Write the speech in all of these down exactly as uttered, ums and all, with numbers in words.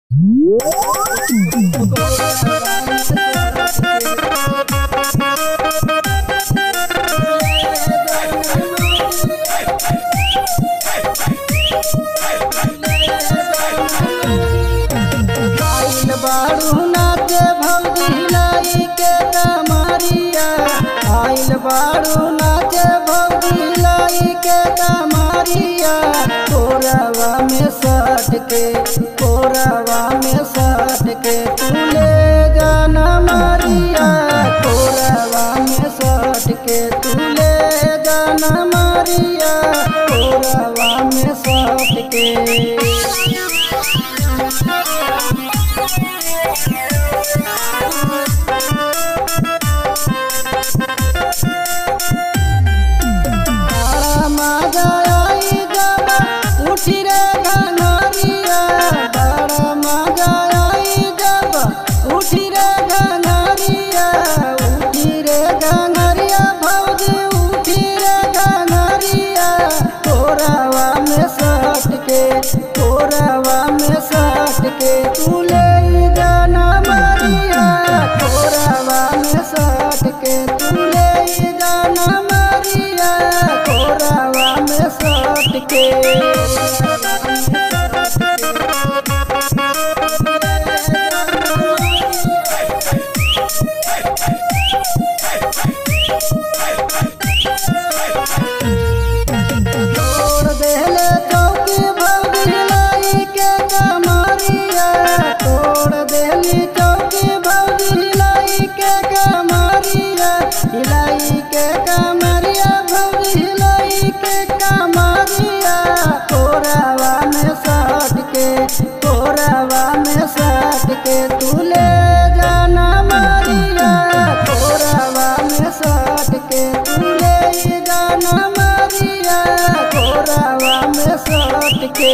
बारू नाचे भौजी लाई के कमरिया आइल बारू नाचे भौजी लाई के कमरिया कोरवा में सट के कोरवा में सट के तूले जाना मारिया कोरवा में सट के तूले जाना मारिया कोरवा में सट के कोरवा में सट के तूले जाना मारिया कोरवा में सट के तूले जाना मारिया कोरवा में सट के हिलाई के कमरिया भौजी हिलाई के कमरिया कोरवा में सट के कोरवा में सट के तूले जाना मारिया कोरवा में सट के तूले जाना मारिया कोरवा में सट के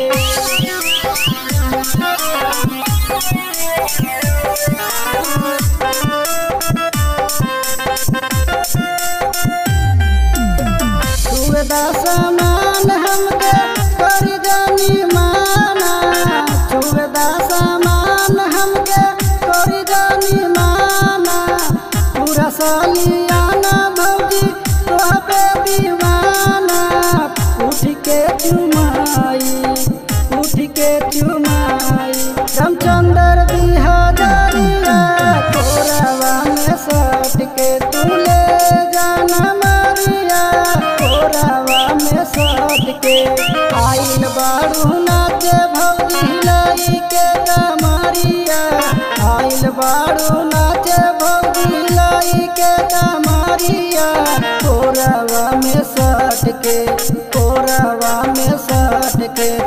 सामान हमके कर जानी माना छुएदा सामान हमके कर जानी माना पूरा सालियाना भौजी तोहपे दीवाना उठ के चुमाई उठ के चुमाई रामचंद्र बिहारिया कोरवा में सट के तूले जाना मारिया कोरवा में सट के आइल बारू नाचे भौजी लाई के कमरिया आइल बारू नाचे भौजी लाई के कमरिया कोरवा में सट के कोरवा में सट के